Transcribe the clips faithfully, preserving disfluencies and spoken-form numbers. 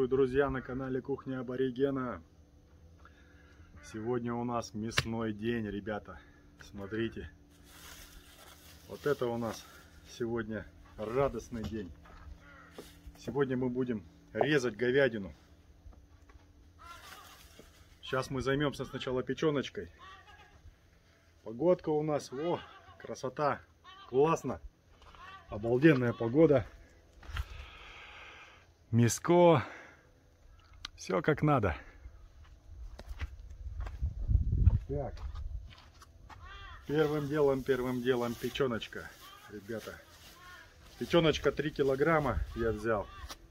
Приветствую, друзья, на канале Кухня Аборигена. Сегодня у нас мясной день, ребята. Смотрите. Вот это у нас сегодня радостный день. Сегодня мы будем резать говядину. Сейчас мы займемся сначала печеночкой. Погодка у нас, о, красота, классно. Обалденная погода. Мяско. Все как надо. Так. Первым делом, первым делом печеночка, ребята. Печеночка три килограмма я взял.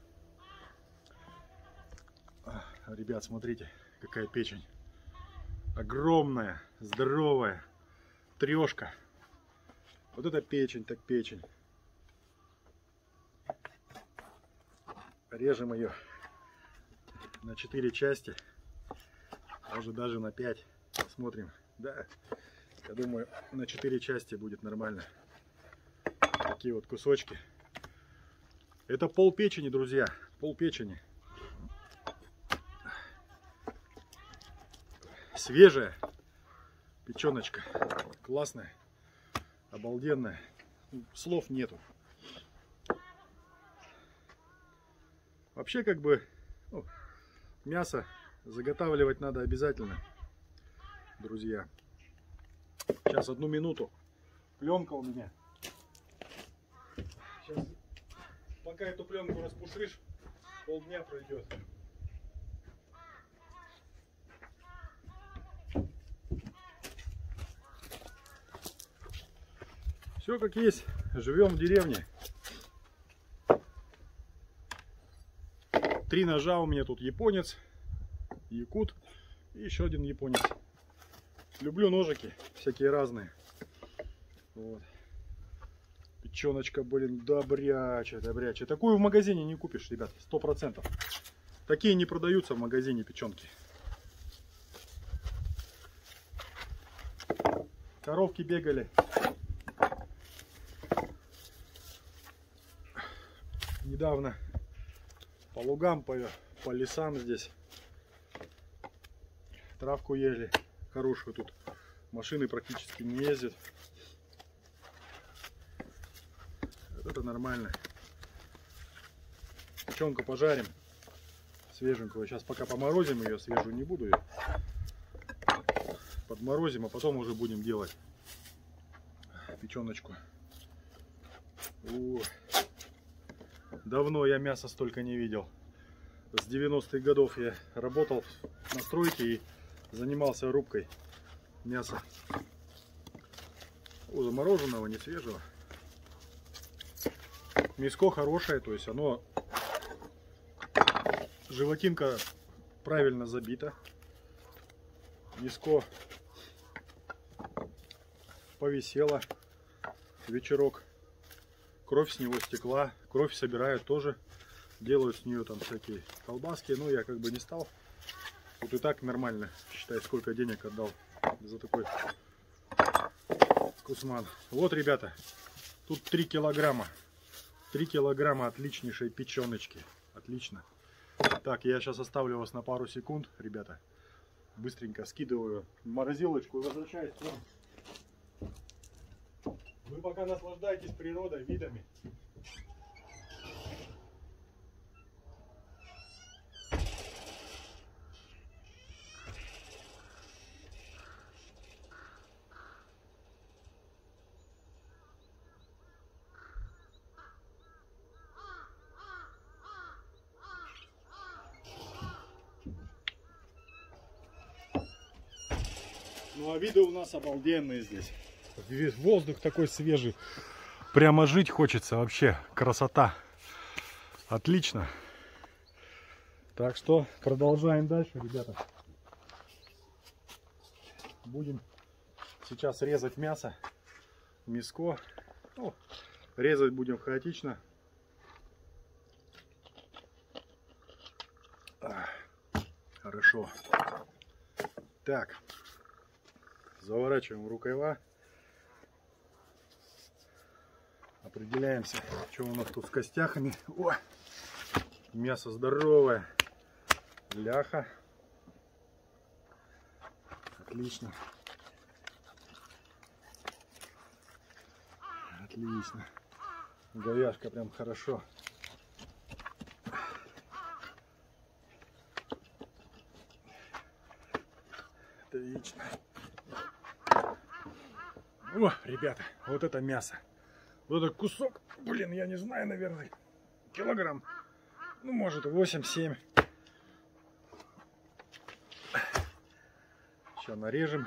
Ребят, смотрите, какая печень. Огромная, здоровая. Трешка. Вот это печень, так печень. Режем ее на четыре части, может даже на пять. Посмотрим. Да, я думаю, на четыре части будет нормально. Такие вот кусочки. Это пол печени, друзья, пол печени. Свежая печеночка, классная, обалденная. Слов нету. Вообще, как бы, ну, мясо заготавливать надо обязательно, друзья. Сейчас одну минуту. Пленка у меня. Сейчас, пока эту пленку распушишь, полдня пройдет. Все как есть. Живем в деревне. Три ножа у меня тут: японец, якут и еще один японец. Люблю ножики всякие разные. Вот. Печеночка, блин, добрячая, добрячая. Такую в магазине не купишь, ребят, сто процентов. Такие не продаются в магазине печенки. Коровки бегали. Недавно по лугам, по, по лесам здесь травку ели хорошую. Тут машины практически не ездят. Это нормально. Печенку пожарим свеженькую. Сейчас пока поморозим ее, свежую не буду ее. Подморозим, а потом уже будем делать печеночку. О, давно я мяса столько не видел. С девяностых годов я работал на стройке и занимался рубкой мяса. О, замороженного, не свежего. Мяско хорошее, то есть оно, животинка правильно забита. Мяско повисело вечерок. Кровь с него стекла. Кровь собирают тоже. Делают с нее там всякие колбаски. Но я как бы не стал. Тут и так нормально. Считай, сколько денег отдал за такой кусман. Вот, ребята. Тут три килограмма. три килограмма отличнейшей печеночки. Отлично. Так, я сейчас оставлю вас на пару секунд, ребята. Быстренько скидываю в морозилочку и возвращаюсь к вам. Вы пока наслаждайтесь природой, видами. Ну а виды у нас обалденные здесь. Воздух такой свежий. Прямо жить хочется вообще. Красота. Отлично. Так что продолжаем дальше, ребята. Будем сейчас резать мясо. Мяско. Ну, резать будем хаотично. Хорошо. Так. Заворачиваем в рукава. Определяемся, что у нас тут с костяхами. О, мясо здоровое. ляха. Отлично. Отлично. Говяжка прям хорошо. Отлично. О, ребята, вот это мясо. Вот этот кусок, блин, я не знаю, наверное, килограмм. Ну, может, восемь-семь. Сейчас нарежем.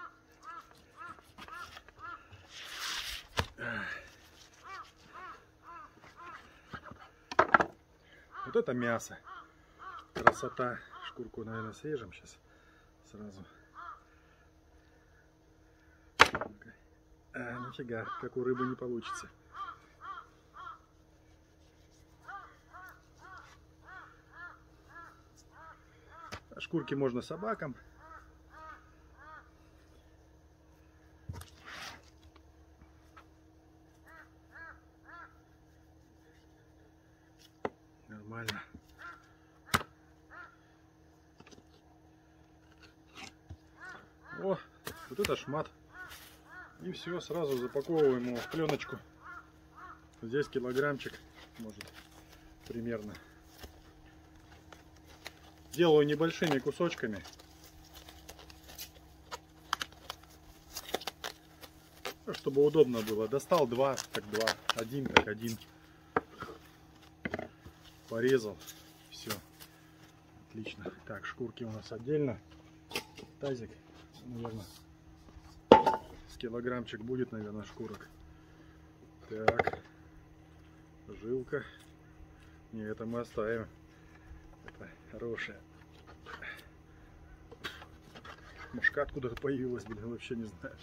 Вот это мясо. Красота. Шкурку, наверное, срежем сейчас сразу. А, нифига, как у рыбы не получится. А шкурки можно собакам. Нормально. О, вот это шмат. И все, сразу запаковываем его в пленочку. Здесь килограммчик, может, примерно. Делаю небольшими кусочками. Чтобы удобно было. Достал два, так два. Один, так один. Порезал. Все. Отлично. Так, шкурки у нас отдельно. Тазик, наверное, с килограммчик будет, наверное, шкурок. Так. Жилка. Не, это мы оставим. Это хорошая. Мушка откуда-то появилась, блин, вообще не знаю.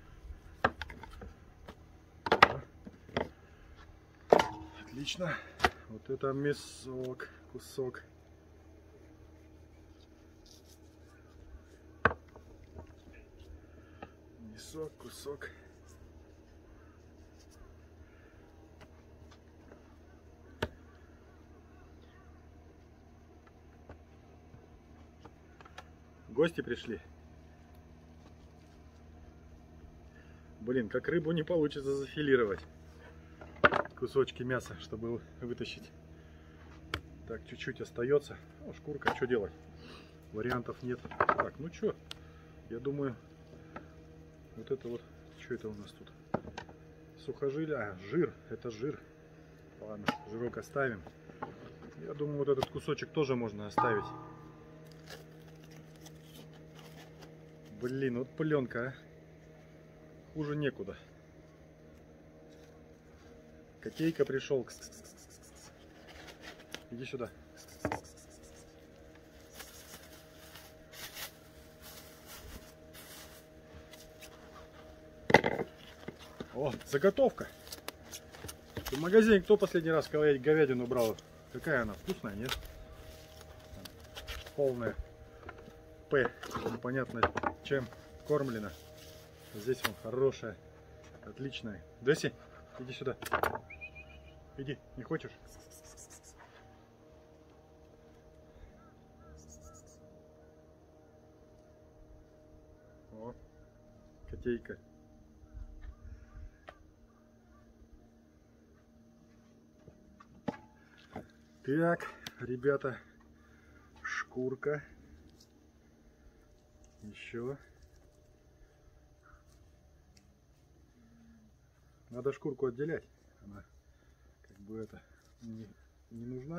Отлично. Вот это мясок, кусок. Мясок, кусок. Гости пришли. Блин, как рыбу не получится зафилировать. Кусочки мяса, чтобы вытащить. Так, чуть-чуть остается. Ну, шкурка, что делать? Вариантов нет. Так, ну что? Я думаю, вот это вот, что это у нас тут? Сухожилие, а, жир, это жир. Ладно, жирок оставим. Я думаю, вот этот кусочек тоже можно оставить. Блин, вот пленка, а. Хуже некуда. Котейка пришел. Иди сюда. О, заготовка. В магазине кто последний раз говядину брал? Какая она? Вкусная, нет? Полная. П. Непонятно чем кормлена. Здесь он хорошая. Отличная. Деси, иди сюда. Иди, не хочешь? О, котейка. Так, ребята, шкурка. Еще. Надо шкурку отделять. Она как бы это не, не нужна.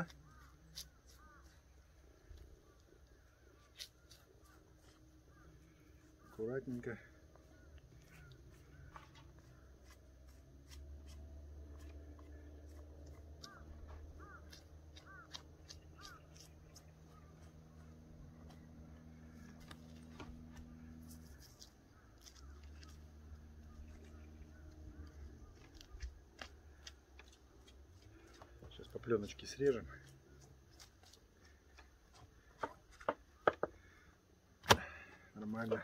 Аккуратненько. Сейчас по пленочке срежем. Нормально.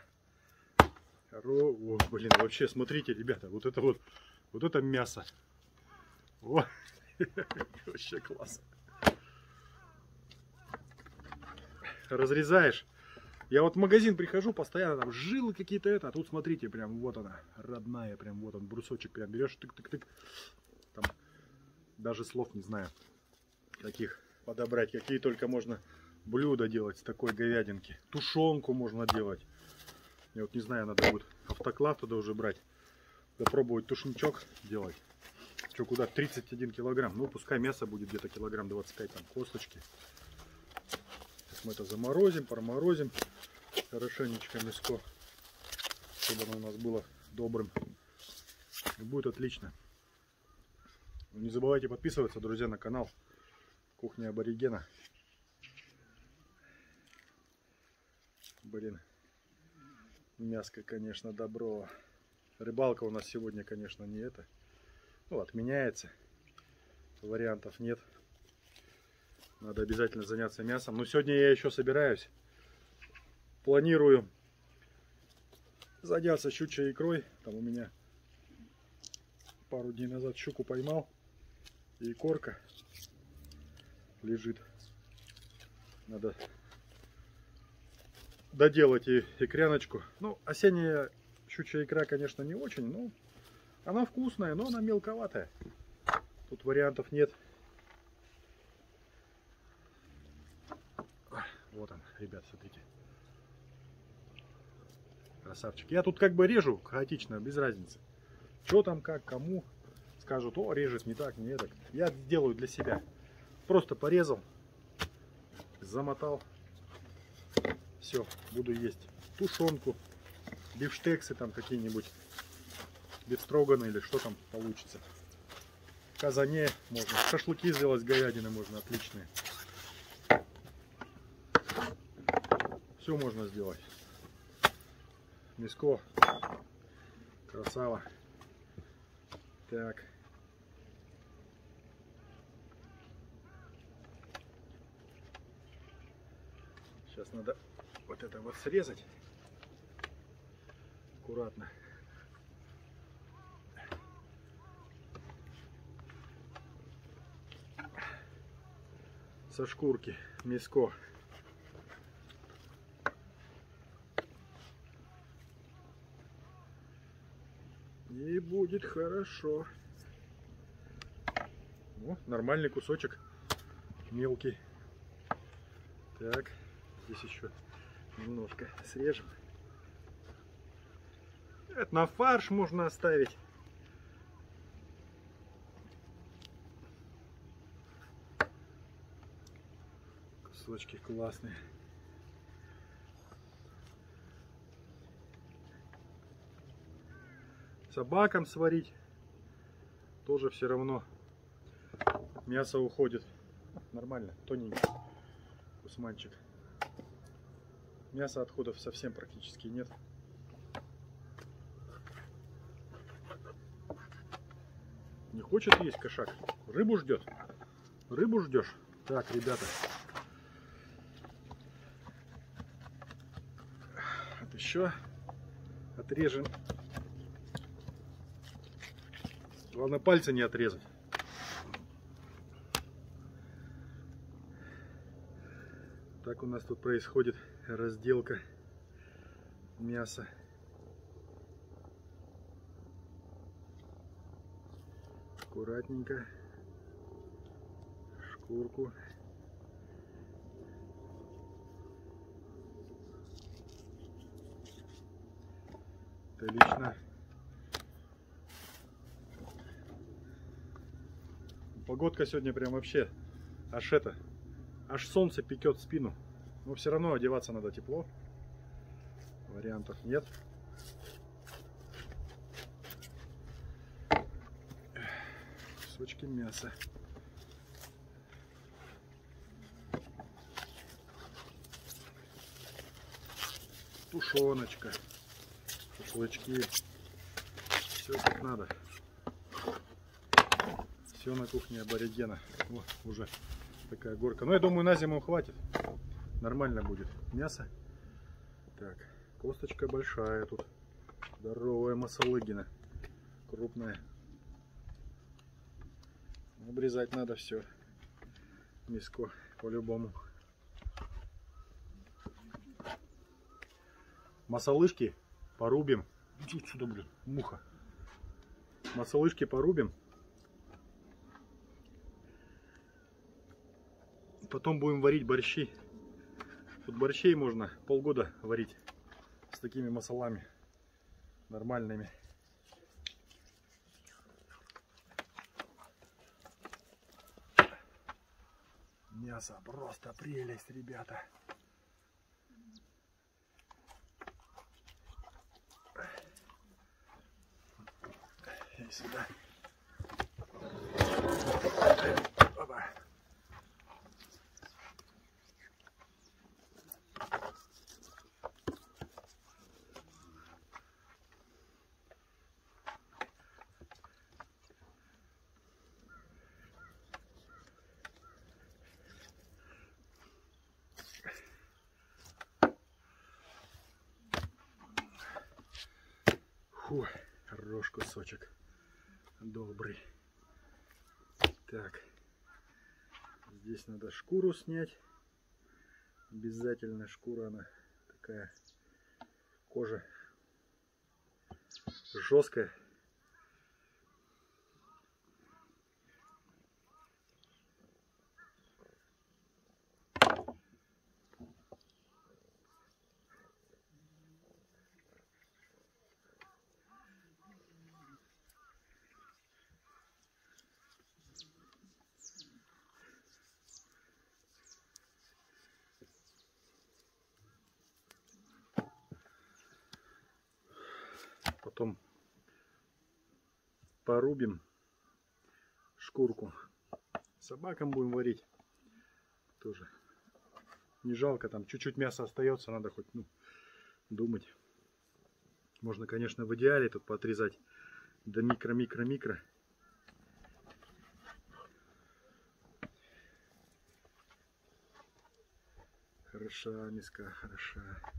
О, блин, вообще, смотрите, ребята, вот это вот, вот это мясо. О, вообще класс. разрезаешь. Я вот в магазин прихожу, постоянно там жилы какие-то это, а тут смотрите, прям вот она, родная, прям вот он, брусочек прям берешь, тык-тык-тык. Там даже слов не знаю, каких подобрать, какие только можно блюда делать с такой говядинки. Тушенку можно делать. Я вот не знаю, надо будет автоклав туда уже брать, попробовать тушничок делать. Что, куда? тридцать один килограмм. Ну, пускай мясо будет где-то килограмм двадцать пять, там косточки. Сейчас мы это заморозим, проморозим хорошенечко мяско, чтобы оно у нас было добрым. И будет отлично. Не забывайте подписываться, друзья, на канал Кухня Аборигена. Блин, мяско, конечно, добро. Рыбалка у нас сегодня, конечно, не это. Ну, отменяется. Вариантов нет. Надо обязательно заняться мясом. Но сегодня я еще собираюсь. Планирую заняться щучьей икрой. Там у меня пару дней назад щуку поймал. И икорка лежит. Надо доделать и икряночку. Ну, осенняя щучья икра, конечно, не очень, но она вкусная, но она мелковатая. Тут вариантов нет. Вот он, ребят, смотрите. Красавчик. Я тут как бы режу хаотично, без разницы. Что там, как, кому скажут, о, режет не так, не так. Я делаю для себя. Просто порезал, замотал. Все, буду есть тушенку, бифштексы там какие-нибудь, бифстроганы или что там получится. В казане можно, шашлыки сделать с говядины можно, отличные. Все можно сделать. Мяско, красава. Так. Сейчас надо вот это вот срезать аккуратно. Со шкурки мяско. И будет хорошо. О, нормальный кусочек, мелкий. Так, здесь еще немножко срежем. Это на фарш можно оставить. Кусочки классные. Собакам сварить тоже все равно мясо уходит. Нормально, тоненький кусманчик. Мяса отходов совсем практически нет. Не хочет есть кошак? Рыбу ждет? Рыбу ждешь? Так, ребята. Вот еще отрежем. Главное, пальцы не отрезать. Так у нас тут происходит разделка мяса. Аккуратненько. Шкурку. Отлично. Погодка сегодня прям вообще аж это, аж солнце пекет в спину. Но все равно одеваться надо тепло. Вариантов нет. Кусочки мяса. Тушеночка. Шашлычки. Все как надо. Все на кухне Аборигена. О, уже такая горка. Но я думаю, на зиму хватит. Нормально будет мясо. Так, косточка большая тут. Здоровая масалыгина. Крупная. Обрезать надо все. Мяско по-любому. Масолышки порубим. Иди сюда, блин, муха. Масолышки порубим. Потом будем варить борщи. Тут борщей можно полгода варить с такими масолами нормальными. Мясо просто прелесть, ребята. И сюда. Опа. Фу, хорош кусочек. Добрый. Так. Здесь надо шкуру снять. Обязательно шкура, она такая, кожа жесткая. Потом порубим шкурку. Собакам будем варить. Тоже не жалко, там чуть-чуть мяса остается, надо хоть, ну, думать. Можно, конечно, в идеале тут поотрезать до микро-микро-микро. Хороша миска, хороша.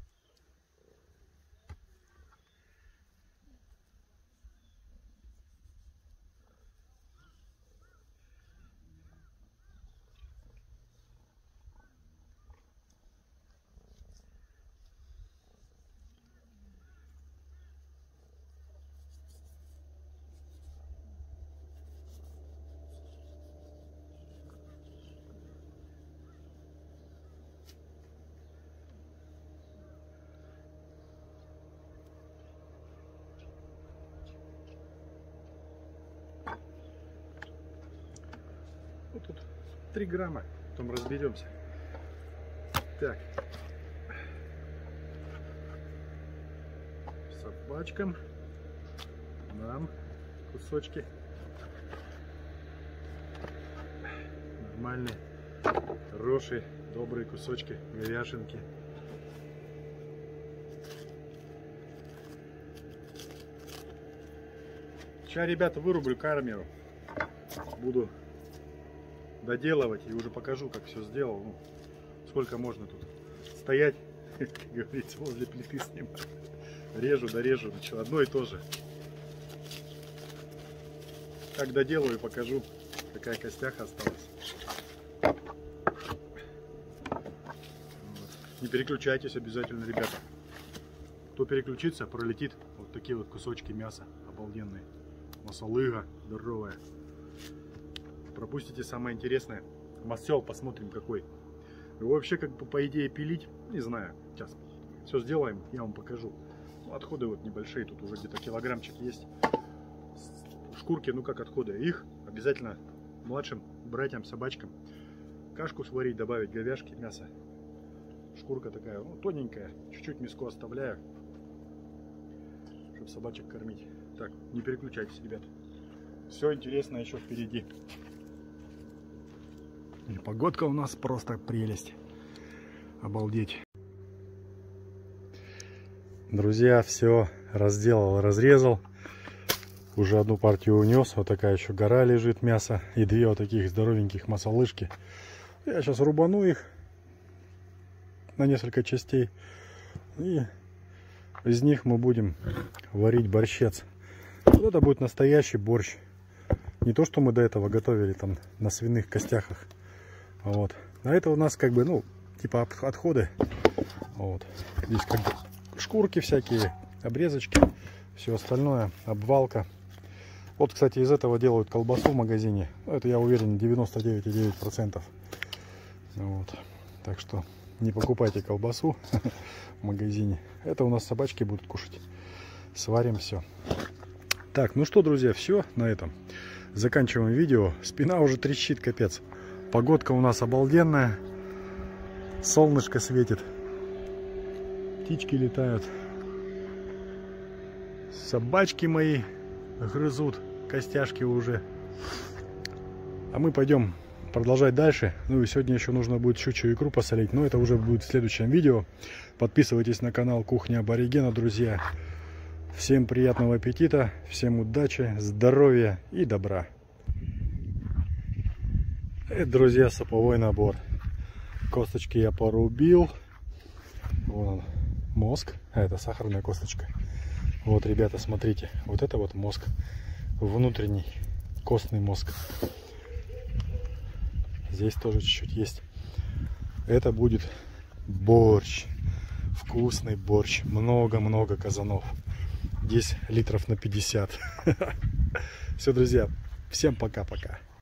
Вот тут три грамма, потом разберемся. Так, собачкам, нам кусочки нормальные, хорошие, добрые кусочки говяжинки. Сейчас, ребята, вырублю камеру, буду доделывать и уже покажу, как все сделал. Ну, сколько можно тут стоять, как говорится, возле плиты снимать. Режу, дорежу, ну что, одно и то же. Как доделаю, покажу, какая костяха осталась. Вот. Не переключайтесь обязательно, ребята. Кто переключится, пролетит вот такие вот кусочки мяса обалденные. Масолыга здоровая. Пропустите самое интересное. Масел посмотрим какой. Его вообще, как бы, по идее, пилить, не знаю. Сейчас все сделаем, я вам покажу. Ну, отходы вот небольшие, тут уже где-то килограммчик есть. Шкурки, ну как отходы. Их обязательно младшим братьям, собачкам кашку сварить, добавить говяжки, мясо. Шкурка такая, ну, тоненькая. Чуть-чуть миску оставляю, чтобы собачек кормить. Так, не переключайтесь, ребят. Все интересное еще впереди. И погодка у нас просто прелесть. Обалдеть. Друзья, все разделал, разрезал. Уже одну партию унес. Вот такая еще гора лежит мяса. И две вот таких здоровеньких масолышки. Я сейчас рубану их на несколько частей. И из них мы будем варить борщец. Вот это будет настоящий борщ. Не то, что мы до этого готовили там на свиных костяхах. Вот. А это у нас как бы, ну, типа отходы. Вот. Здесь как бы шкурки всякие, обрезочки, все остальное, обвалка. Вот, кстати, из этого делают колбасу в магазине. Это, я уверен, девяносто девять и девять десятых процента. Вот. Так что не покупайте колбасу в магазине. Это у нас собачки будут кушать. Сварим все. Так, ну что, друзья, все на этом. Заканчиваем видео. Спина уже трещит, капец. Погодка у нас обалденная. Солнышко светит. Птички летают. Собачки мои грызут костяшки уже. А мы пойдем продолжать дальше. Ну и сегодня еще нужно будет щучью икру посолить. Но это уже будет в следующем видео. Подписывайтесь на канал Кухня Аборигена, друзья. Всем приятного аппетита, всем удачи, здоровья и добра. Это, друзья, суповой набор. Косточки я порубил. Вон он, мозг. А это сахарная косточка. Вот, ребята, смотрите. Вот это вот мозг. Внутренний костный мозг. Здесь тоже чуть-чуть есть. Это будет борщ. Вкусный борщ. Много-много казанов. Здесь литров на пятьдесят. Все, друзья. Всем пока-пока.